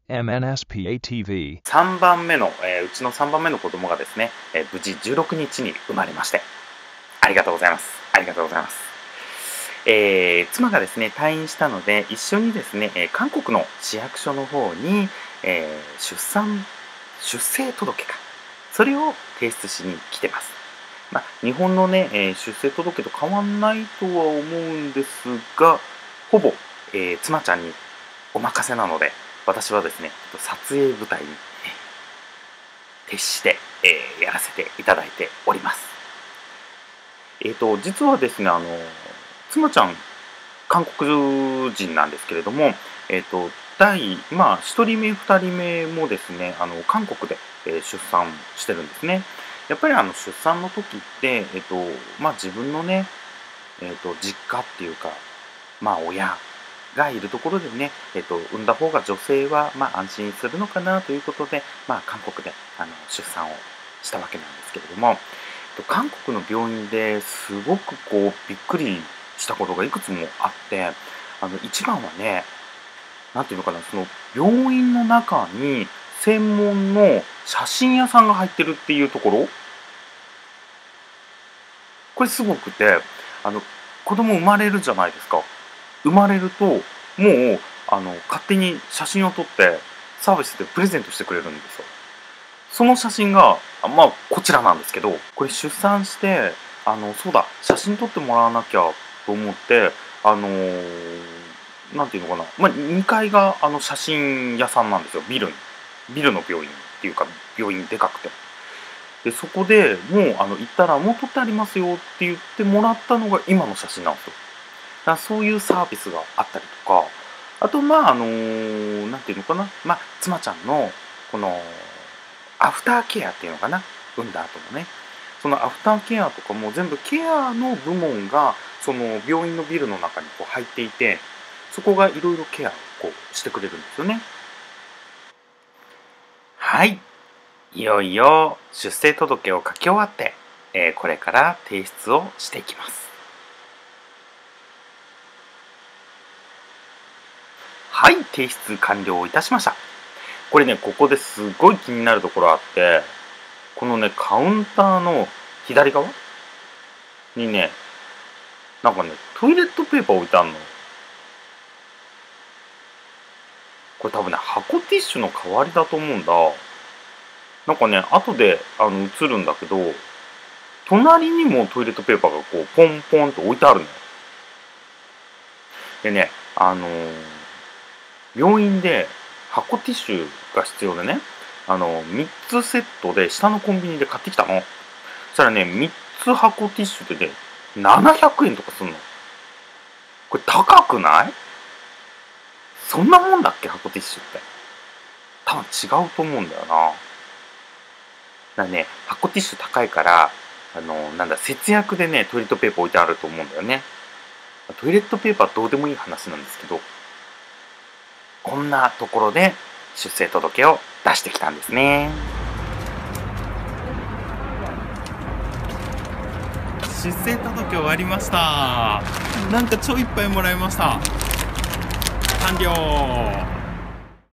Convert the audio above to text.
MNSPATV 3番目の、うちの3番目の子供がですね、無事16日に生まれまして、ありがとうございます。ありがとうございます。妻がですね、退院したので、一緒にですね、韓国の市役所の方に、出生届か。それを提出しに来てます。日本のね、出生届と変わんないとは思うんですが、ほぼ、妻ちゃんにお任せなので、私はですね、撮影部隊に徹して、やらせていただいております。実はですね、妻ちゃん、韓国人なんですけれども、1人目、2人目もですね、韓国で、出産してるんですね。やっぱり出産の時って、自分のね、実家っていうか、親がいるところでね、産んだ方が女性は、安心するのかなということで、韓国で出産をしたわけなんですけれども、韓国の病院ですごくびっくりしたことがいくつもあって、一番はね、なんていうのかな、その病院の中に専門の写真屋さんが入ってるっていうところ、これすごくて、子供生まれるじゃないですか。生まれると、もう、勝手に写真を撮って、サービスでプレゼントしてくれるんですよ。その写真が、こちらなんですけど、これ出産して、そうだ、写真撮ってもらわなきゃと思って、なんていうのかな、2階が写真屋さんなんですよ、ビルの病院っていうか、病院でかくて。で、そこでもう、行ったら、もう撮ってありますよって言ってもらったのが今の写真なんですよ。だからそういうサービスがあったりとか、あと、なんていうのかな、妻ちゃんの、この、アフターケアっていうのかな、産んだ後のね、そのアフターケアとかも全部ケアの部門が、その病院のビルの中に入っていて、そこがいろいろケアをしてくれるんですよね。はい。いよいよ出生届を書き終わって、これから提出をしていきます。はい、提出完了いたしました。これね、ここですごい気になるところあって、このね、カウンターの左側にね、なんかね、トイレットペーパー置いてあるの。これ多分ね、箱ティッシュの代わりだと思うんだ。なんかね、後で映るんだけど、隣にもトイレットペーパーがポンポンと置いてあるのよ。でね、病院で箱ティッシュが必要でね、3つセットで下のコンビニで買ってきたの。そしたらね、3つ箱ティッシュでね、700円とかすんの。これ高くない？そんなもんだっけ、箱ティッシュって。多分違うと思うんだよな。だからね、箱ティッシュ高いから、節約でね、トイレットペーパー置いてあると思うんだよね。トイレットペーパーどうでもいい話なんですけど、こんなところで出生届を出してきたんですね。出生届終わりました。なんか超いっぱいもらいました。完了。